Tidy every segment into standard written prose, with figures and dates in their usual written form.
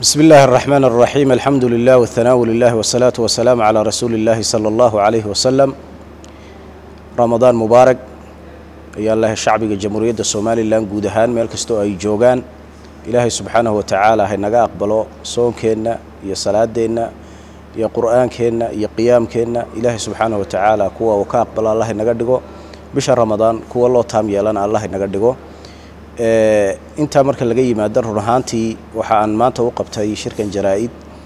بسم الله الرحمن الرحيم الحمد لله والثناء لله والصلاة والسلام على رسول الله صلى الله عليه وسلم رمضان مبارك يا الله الشعب الجمهورية الصومالي لان جودهان ملكستو أي جوجان إلهي سبحانه وتعالى هنجا أقبله صوم كنا يا صلاة دينا يا قرآن كنا يا قيام كنا إلهي سبحانه وتعالى كوا وكأقبل الله هنجا دقو بشهر رمضان كوا الله تام يلنا الله هنجا دقو inta marka laga yimaado runaantii waxaan maanta u qabtay shirkan jaraa'id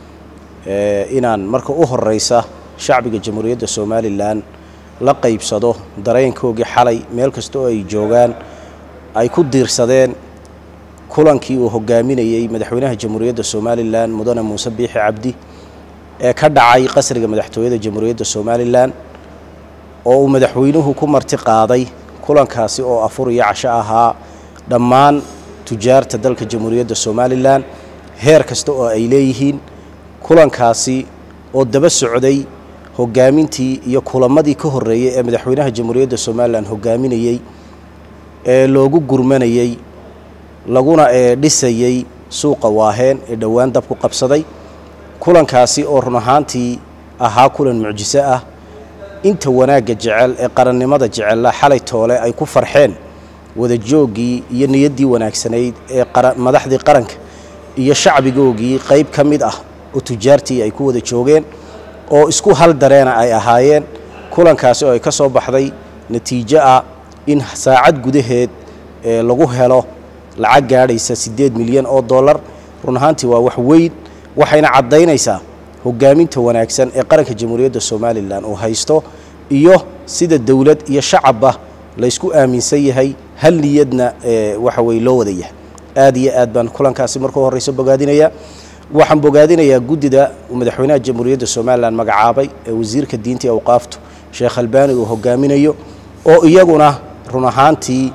inaan marka u horeysa shacbiga jamhuuriyadda Soomaaliland la qaybsado dareenkooda xalay meel kasto ay joogaan ay ku diirsadeen kulankii uu hogaaminayay madaxweynaha jamhuuriyadda Soomaaliland mudane Muuse Biixi Cabdi ee ka dhacay qasriga madaxtooyada jamhuuriyadda Soomaaliland oo uu madaxweynuhu ku marti qaaday kulankaasi oo afur iyo casho ahaa dhammaan tujaarta dalka jamhuuriyadda Soomaaliland heer kasta oo ay leeyihiin kulankaasi oo daba socday hogaamintii iyo kulamadii ka horeeyay ee madaxweynaha jamhuuriyadda Soomaaliland hogaaminayay ee loogu gurmanayay laguna dhisayay suuqa waaheen ee dhawaan dab ku qabsaday kulankaasi oo run ahaantii ahaa kulan mucjiso ah inta wanaaga jecel ee qarannimada jecel xalay toole ay ku farxeen wada joogii iyo niyadii wanaagsanayd ee madaxdii qaranka iyo shacbigoogii qayb kamid ah oo tujaartii ay ku wada joogeen oo isku hal dareena ay ahaayeen kulankaasi oo ay ka soo baxday natiijo ah in saacad gudaheed lagu helo lacag gaadhaysa 8 milyan oo dollar run ahaantii waa wax weyn waxayna cadeynaysaa hogaaminta wanaagsan ee qaranka jamhuuriyadda Soomaaliland oo haysto iyo sida dawlad iyo shacabba la isku aaminsan yahay hal niyadna waxa way loo wadaya aad iyo aad baan kulankaasi markuu horeyso bogaadinaya waxaan bogaadinayaa gudida madaxweynaha jamhuuriyadda Soomaaliland magacaabay ee wasiirka diinta iyo awqaaftu Sheekh Albani uu hogaaminayo oo iyaguna run ahaantii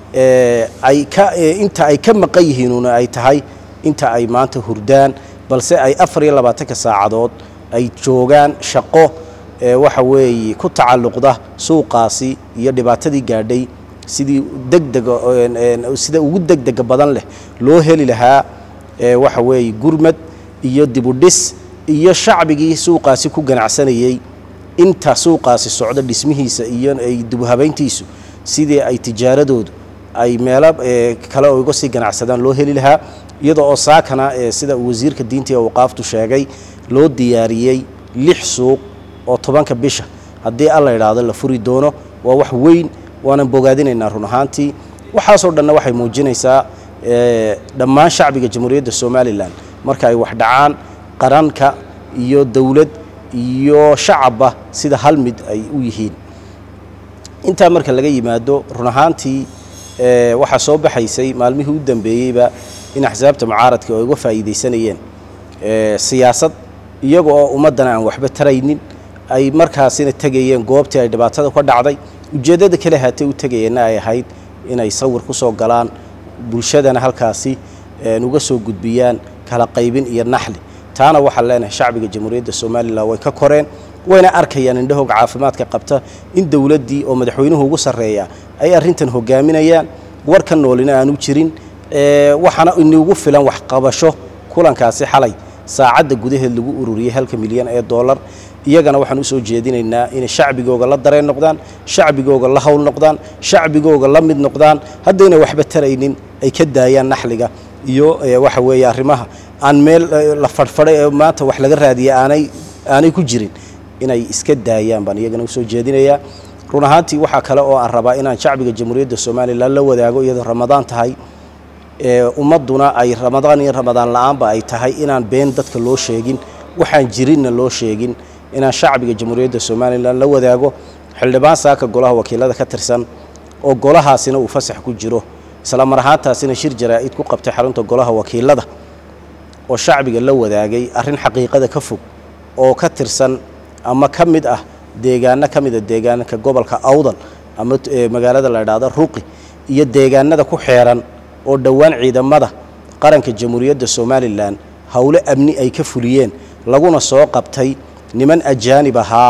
inta ay ka maqan yihiin ay tahay inta ay maanta hurdaan balse ay 24 saacadood ay joogaan shaqo waxa weey ku tacalluqda suuqaasi iyo dhibaatadii gaadhay sidii sida ugu degdeg badan leh loo heli lahaa waxa weey gurmad iyo dib u dhis iyo shacbigii suuqaasi ku ganacsanayay inta suuqaasi socdo dhismihiisa iyo ay dib u habeyntiisu sidii ay tijaaradoodu ay meel kale oo uga sii ganacsadaan loo heli lahaa iyadoo oo saakana sida wasiirka diinta iyo awqaaftu sheegay loo diyaariyay 6 suuq oo 10 bisha hadii alla yiraahdo la furi doono waa wax weyn waana bogaadinaynaa run ahaantii waxaasoo dhanna waxay muujinaysaa dhammaan shacbiga jamhuuriyadda Soomaaliland marka ay wax dhacaan qaranka iyo dawlad iyo shacabba sida hal mid ay u yihiin inta marka laga yimaado run ahaantii waxa soo baxaysay maalmihii u dambeeyayba in axsaabta mucaaradka ay uga faa'iideysanayeen siyaasad iyagoo ummadana aan waxba taraynin ay markaasina tagayeen goobtii ay dhibaatada ka dhacday ujeedada kale haatay u tagayeen ay ahayd inay sawir ku soo galaan bulshadana halkaasi uga soo gudbiyaan kala qaybin iyo naxli taana waxa leenahay shacbiga jamhuuriyadda Soomaaliland way ka koreen wayna arkayaan indhahooga caafimaadka qabta in dawladii oo madaxweynuhu ugu sareeya ay arintan hogaaminayaan warka noolina aanu jirin waxana inugu filan wax qabasho kulankaasi xalay saacada gudaheed lagu ururiyay 1 milyan ee dollar iyagana waxaan u soo jeedinaynaa in shacbigooga la dareen noqdaan shacbigooga la hawl noqdaan shacbigooga la mid noqdaan hadayna waxba taraynin ay ka daayaan naxliga iyo waxa weey arrimaha aan meel la fadfaday maanta wax laga raadiyay aanay ku jirin inay iska daayaan baan iyagana u soo jeedinayaa run ahaantii waxa kale oo aan rabaa inaan shacbiga jamhuuriyadda Soomaaliland la wadaago iyadoo Ramadaan tahay ummaduna ay Ramadaan la'aanba ay tahay inaan been dadka loo sheegin waxaan jirinna loo sheegin inaan shacbiga jamhuuriyadda Soomaaliland la wadaago xildhibaan saaka golaha wakiilada ka tirsan oo golahaasina uu fasax ku jiro isla mar ahaantaasina shir jaraa'id ku qabtay xarunta golaha wakiilada oo shacbiga la wadaagay arrin xaqiiqada ka fog oo ka tirsan ama kamid ah deegaanka gobolka Awdal ama magaalada la yiraahdo Ruqi iyo deegaanada ku xeeran oo dhawaan ciidamada qaranka jamhuuriyadda Soomaaliland hawle amni ay ka fuliyeen laguna soo qabtay niman ajaanib ahaa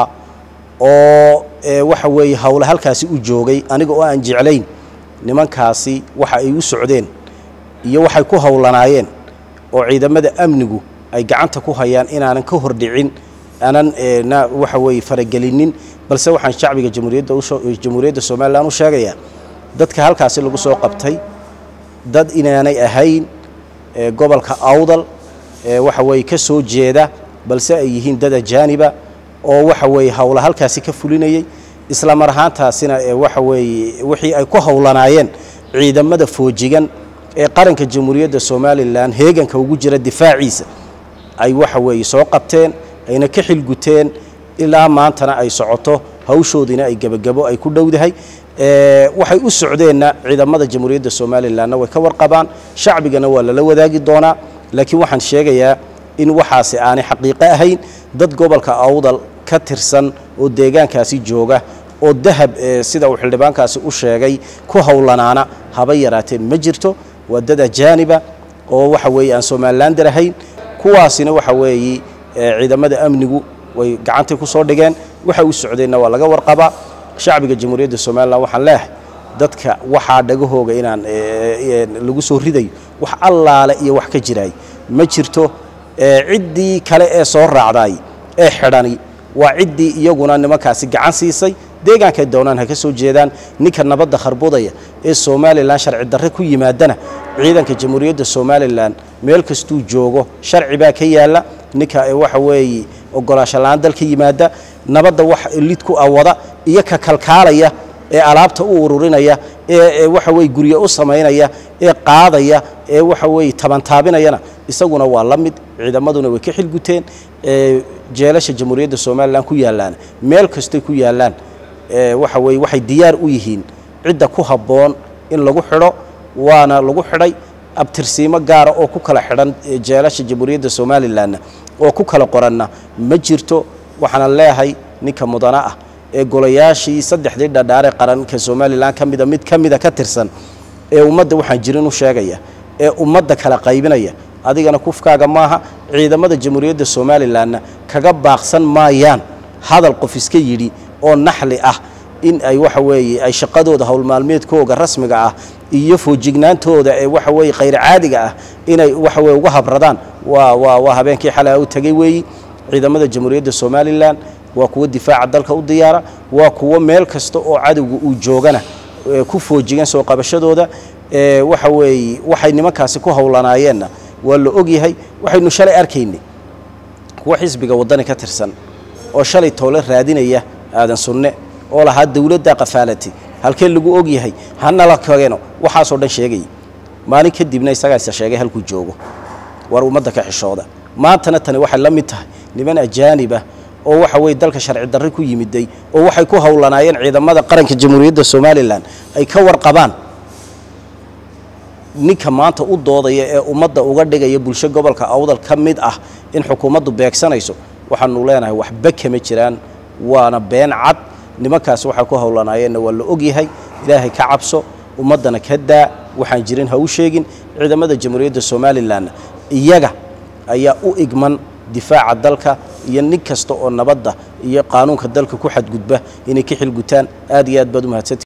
oo waxa weey hawle halkaasi u joogay aniga oo aan jeclayn nimankaasi waxa ay u socdeen iyo waxay ku hawlanaayeen oo ciidamada amnigu ay gacanta ku hayaan inaanan ka hordhicin aanan waxa weeye faragelinin balse waxaan shacbiga jamhuuriyadda Soomaaliland u sheegayaa dadka halkaasi lagu soo qabtay dad inaanay ahayn gobolka Awdal waxa weeye ka soo jeeda balse ay yihiin dad ajaaniba oo waxa weeye hawla halkaasi ka fulinayay isla mar ahaantaasina waxa weeye wixii ay ku hawlanaayeen ciidamada foojigan ee qaranka jamhuuriyadda Soomaaliland heeganka ugu jira difaaciisa ay waxa weeye soo qabteen ayna ka xilguteen ilaa maantana ay socoto hawshoodina ay gabagabo ay ku dhowdahay waxay u socdeenna ciidamada jamhuuriyadda Soomaaliland way ka warqabaan shacbigana waa la wadaagi doonaa laakiin waxaan sheegayaa in waxaasi aanay xaqiiqo ahayn dad gobolka Awdal ka tirsan oo deegaankaasi jooga oo dahab sida uu xildhibaankaasi u sheegay ku hawlanaana haba yaraateen ma jirto waa dad ajaaniba oo waxa weeye aan Soomaaliland ahayn kuwaasina waxa weeye ciidamada amnigu way gacanta ku soo dhigeen waxa uu socdeenna waa laga warqaba shacbiga jamhuuriyadda Soomaaliland waxaan leeyahay dadka waxa dhagahooga inaan lagu soo ridayo wax allaale iyo wax ka jiray ma jirto ciddii kale ee soo raacday ee xidhani waa ciddii iyaguna nimankaasi gacan siisay deegaanka doonaan ha ka soo jeedaan ninka nabadda kharbudaya ee Soomaaliland sharci darre ku yimaadana ciidanka jamhuuriyadda Soomaaliland meel kastuu joogo sharci baa ka yaala ninka waxa weeye ogolaasho la'aan dalka yimaada nabadda wax lid ku awada iyo ka kalkaalaya ee alaabta u ururinaya ee waxa weeye guriga u sameynaya ee qaadaya ee waxa weeye tabantaabinayana isaguna waa la mid ciidamaduna way ka xilguteen jeelasha jamhuuriyadda Soomaaliland ku yaalaan meel kasta ku yaalaan waxa weeye waxay diyaar u yihiin cidda ku haboon in lagu xidho waana lagu xidhay abtirsiimo gaar oo ku kala xidhan jeelasha jamhuuriyadda Soomaaliland oo ku kala qoranna ma jirto waxaan leeyahay ninka mudana ah ee golayaashii saddexdii dhadhaare qaranka Soomaaliland mid kamida ka tirsan ee ummadda waxaan jirin u sheegaya ee ummadda kala qaybinaya adigana kufkaaga maaha ciidamada jamhuuriyadda Soomaaliland kaga baaqsan maayaan hadal qof iska yiri oo naxli ah in ay waxa weeye ay shaqadooda hawl maalmeedkooda rasmiga ah iyo foojignaantooda ee waxa weeye khayr caadiga ah inay waxa weeye uga habradaan waa habeenkii xalaa u tagay weey ciidamada jamhuuriyadda Soomaaliland waa kuwa difaaca dalka u diyaara waa kuwa meel kasta oo cadawga uu joogana ku foojigan soo qabashadooda waxa weeye waxay nimankaasi ku hawlanaayeenna waa la og yahay waxaynu shalay arkaynay kuwa xisbiga wadani ka tirsan oo shalay toole raadinaya aadan sunne oo lahaa dawladda qafaalati halkeen lagu og yahay hana la kageeno waxa soo dhan sheegay maalin kadibna isaga sheegay halku joogo war ummadda ka xishooda maantana tani waxay la mid tahay niman ajaaniba oo waxa weeye dalka sharci darre ku yimiday oo waxay ku hawlanaayeen ciidamada qaranka jamhuuriyadda Soomaaliland ay ka warqabaan ninka maanta u doodaya ee ummadda uga dhigaya bulsho gobolka Awdal ka mid ah in xukuumaddu beegsanayso waxaanu leenahay waxba kama jiraan waana been cad nimankaas waxa ku hawlanaayeen waa la og yahay ilaahay ka cabso ummadana ka daa waxaan jirin ha u sheegin ciidamada jamhuuriyadda Soomaaliland iyaga ayaa u igman difaaca dalka iyo nin kasta oo nabadda iyo qaanuunka dalka ku xadgudba inay ka xilgutaan aad iyo aad baad u mahadsantahay